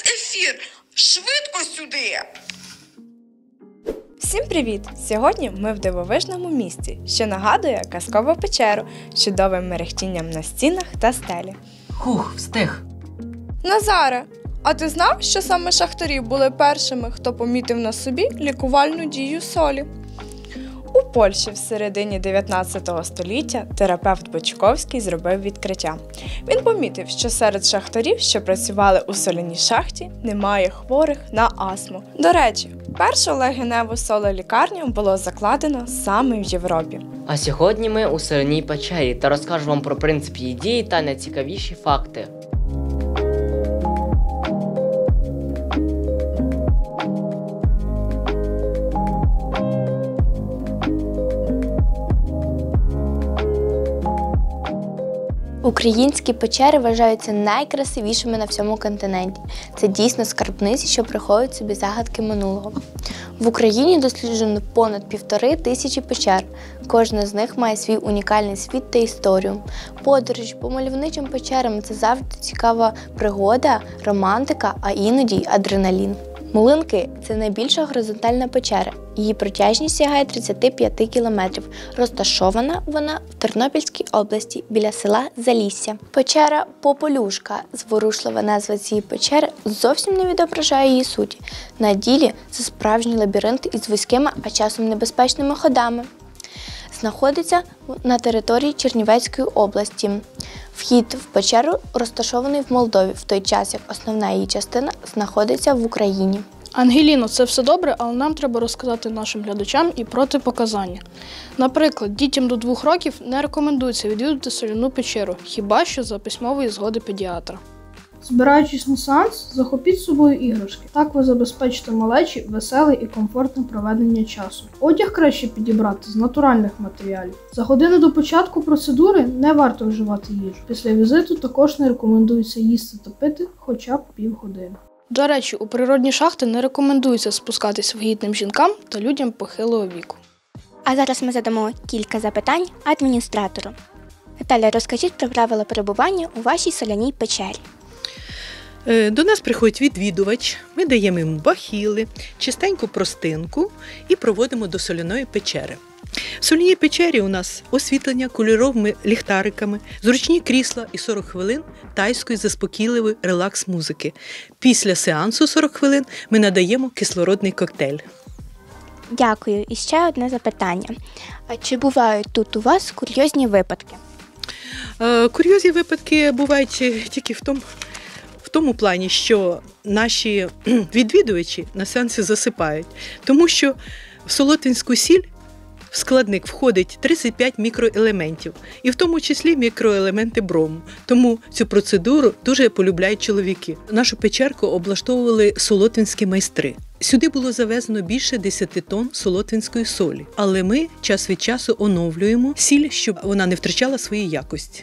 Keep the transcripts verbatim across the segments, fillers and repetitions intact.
ефір. Швидко сюди! Всім привіт! Сьогодні ми в дивовижному місці, що нагадує казкову печеру з чудовим мерехтінням на стінах та стелі. Хух, встиг. Назаре, а ти знав, що саме шахтарі були першими, хто помітив на собі лікувальну дію солі? У Польщі в середині дев'ятнадцятого століття терапевт Бочковський зробив відкриття. Він помітив, що серед шахтарів, що працювали у соляній шахті, немає хворих на астму. До речі, першу легеневу солелікарню було закладено саме в Європі. А сьогодні ми у соляній печері та розкажу вам про принцип її дії та найцікавіші факти. Українські печери вважаються найкрасивішими на всьому континенті. Це дійсно скарбниці, що приховують собі загадки минулого. В Україні досліджено понад півтори тисячі печер. Кожна з них має свій унікальний світ та історію. Подорож по мальовничим печерам – це завжди цікава пригода, романтика, а іноді й адреналін. Млинки – це найбільша горизонтальна печера. Її протяжність сягає тридцять п'ять кілометрів. Розташована вона в Тернопільській області, біля села Залісся. Печера Попелюшка, зворушлива назва цієї печери, зовсім не відображає її суті. На ділі це справжній лабіринт із вузькими, а часом небезпечними ходами. Знаходиться на території Чернівецької області. Вхід в печеру розташований в Молдові, в той час як основна її частина знаходиться в Україні. Ангеліно, це все добре, але нам треба розказати нашим глядачам і протипоказання. Наприклад, дітям до двох років не рекомендується відвідувати соляну печеру, хіба що за письмової згоди педіатра. Збираючись на сеанс, захопіть з собою іграшки. Так ви забезпечите малечі веселе і комфортне проведення часу. Одяг краще підібрати з натуральних матеріалів. За годину до початку процедури не варто вживати їжу. Після візиту також не рекомендується їсти та пити хоча б півгодини. До речі, у природні шахти не рекомендується спускатись вагітним жінкам та людям похилого віку. А зараз ми задамо кілька запитань адміністратору. Наталя, розкажіть про правила перебування у вашій соляній печері. До нас приходить відвідувач, ми даємо йому бахіли, чистеньку простинку і проводимо до соляної печери. В соляній печері у нас освітлення кольоровими ліхтариками, зручні крісла і сорок хвилин тайської заспокійливої релакс-музики. Після сеансу сорок хвилин ми надаємо кислородний коктейль. Дякую. І ще одне запитання. А чи бувають тут у вас курйозні випадки? Курйозні випадки бувають тільки в тому, в тому плані, що наші відвідувачі на сеансі засипають, тому що в солотвинську сіль в складник входить тридцять п'ять мікроелементів, і в тому числі мікроелементи брому. Тому цю процедуру дуже полюбляють чоловіки. Нашу печерку облаштовували солотвинські майстри. Сюди було завезено більше десяти тонн солотвинської солі, але ми час від часу оновлюємо сіль, щоб вона не втрачала свої якості.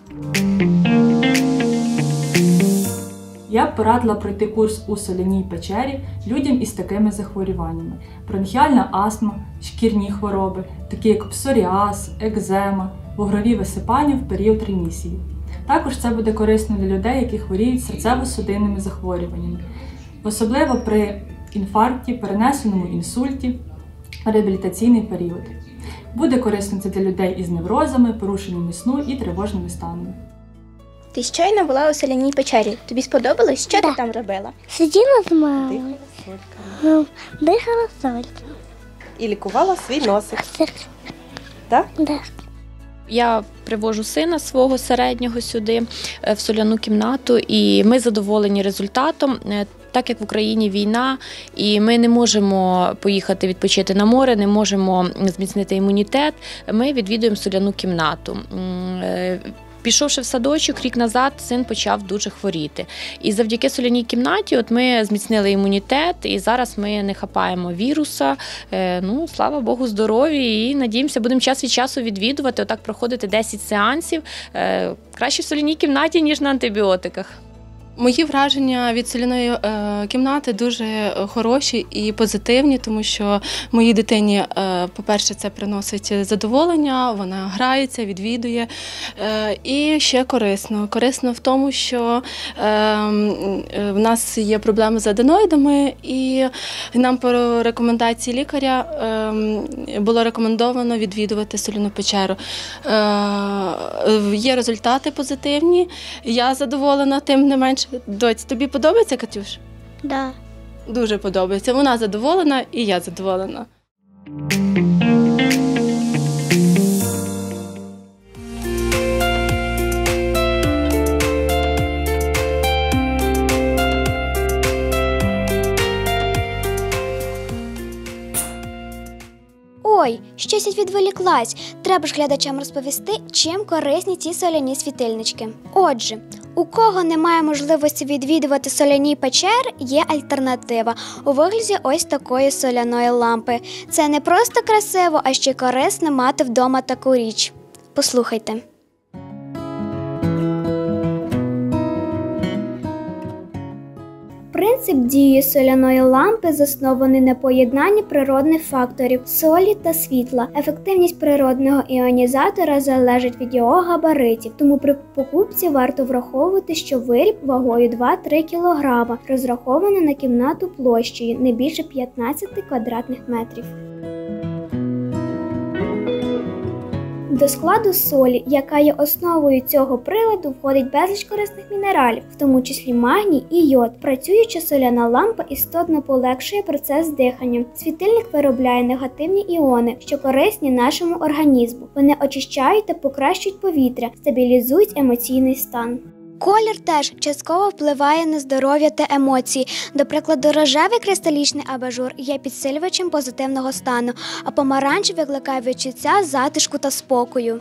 Я б порадила пройти курс у соляній печері людям із такими захворюваннями. Бронхіальна астма, шкірні хвороби, такі як псоріаз, екзема, вугрові висипання в період ремісії. Також це буде корисно для людей, які хворіють серцево-судинними захворюваннями. Особливо при інфаркті, перенесеному інсульті, реабілітаційний період. Буде корисно це для людей із неврозами, порушеннями сну і тривожними станами. Ти щойно була у соляній печері. Тобі сподобалось? Що да. ти там робила? Сиділа з мамою, ну, дихала соль. І лікувала свій носик. Так? Да? Я привожу сина свого середнього сюди, в соляну кімнату, і ми задоволені результатом. Так як в Україні війна, і ми не можемо поїхати відпочити на море, не можемо зміцнити імунітет, ми відвідуємо соляну кімнату. Пішовши в садочок, рік назад син почав дуже хворіти. І завдяки соляній кімнаті от ми зміцнили імунітет, і зараз ми не хапаємо віруса. Ну, слава Богу, здорові, і надіємося, будемо час від часу відвідувати, отак проходити десять сеансів. Краще в соляній кімнаті, ніж на антибіотиках. Мої враження від соляної е, кімнати дуже хороші і позитивні, тому що моїй дитині, е, по-перше, це приносить задоволення, вона грається, відвідує. Е, і ще корисно. Корисно в тому, що е, в нас є проблеми з аденоїдами, і нам по рекомендації лікаря е, було рекомендовано відвідувати соляну печеру. Е, є результати позитивні, я задоволена, тим не менше. Доць, тобі подобається, Катюш? Да. Дуже подобається. Вона задоволена і я задоволена. Ой, щось я відволіклась. Треба ж глядачам розповісти, чим корисні ці соляні світильнички. Отже, у кого немає можливості відвідувати соляні печери, є альтернатива у вигляді ось такої соляної лампи. Це не просто красиво, а ще корисно мати вдома таку річ. Послухайте. Принцип дії соляної лампи заснований на поєднанні природних факторів – солі та світла. Ефективність природного іонізатора залежить від його габаритів, тому при покупці варто враховувати, що виріб вагою два-три кілограми, розрахований на кімнату площею не більше п'ятнадцять квадратних метрів. До складу солі, яка є основою цього приладу, входить безліч корисних мінералів, в тому числі магній і йод. Працююча соляна лампа істотно полегшує процес дихання. Світильник виробляє негативні іони, що корисні нашому організму. Вони очищають та покращують повітря, стабілізують емоційний стан. Колір теж частково впливає на здоров'я та емоції. До прикладу, рожевий кристалічний абажур є підсилювачем позитивного стану, а помаранчевий викликає відчуття затишку та спокою.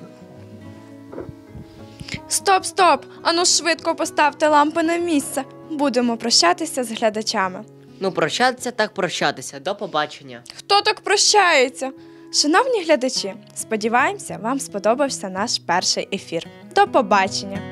Стоп, стоп! Ану швидко поставте лампи на місце. Будемо прощатися з глядачами. Ну, прощатися так прощатися. До побачення. Хто так прощається? Шановні глядачі, сподіваємося, вам сподобався наш перший ефір. До побачення!